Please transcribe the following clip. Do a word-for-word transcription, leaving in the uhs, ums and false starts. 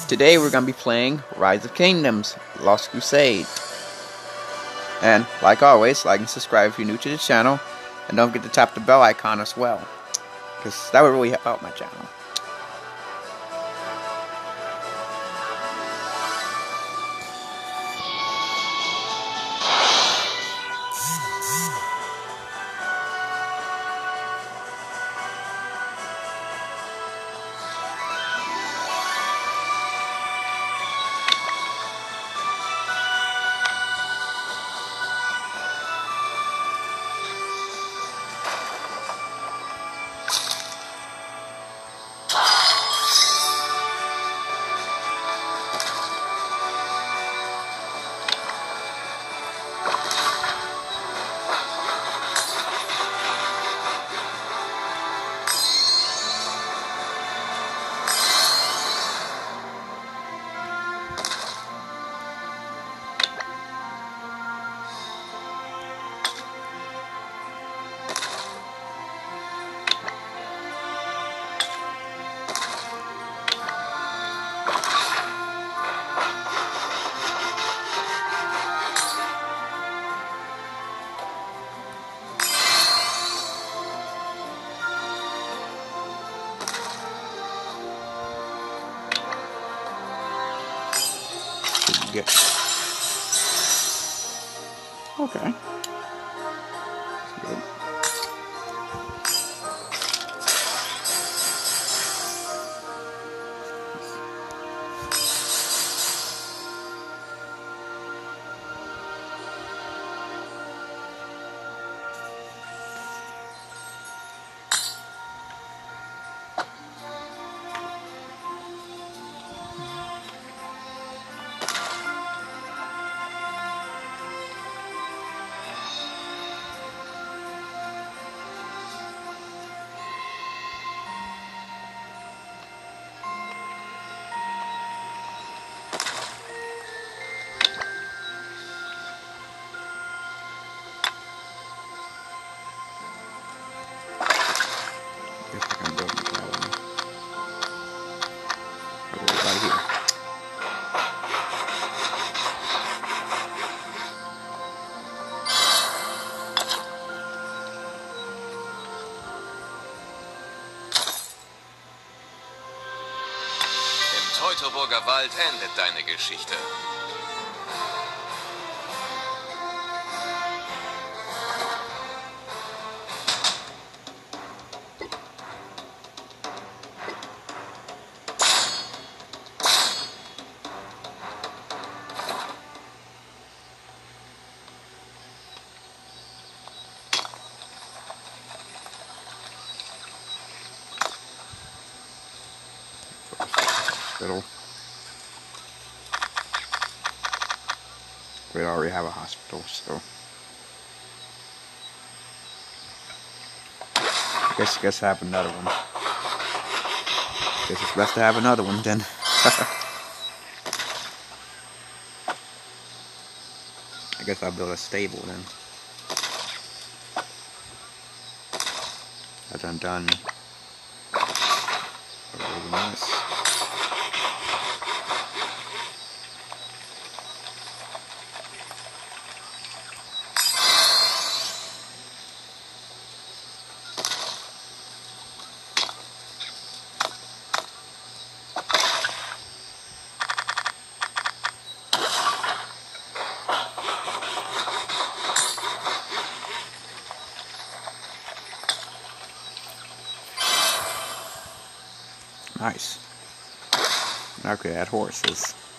Today we're going to be playing Rise of Kingdoms, Lost Crusade. And like always, like and subscribe if you're new to the channel. And don't forget to tap the bell icon as well, because that would really help out my channel. Good. Okay. That's good. Teutoburger Wald endet deine Geschichte. Hospital. We already have a hospital, so I guess I guess I have another one. Guess it's best to have another one then. I guess I'll build a stable then. As I'm done. Nice. Nice. Now I could add horses.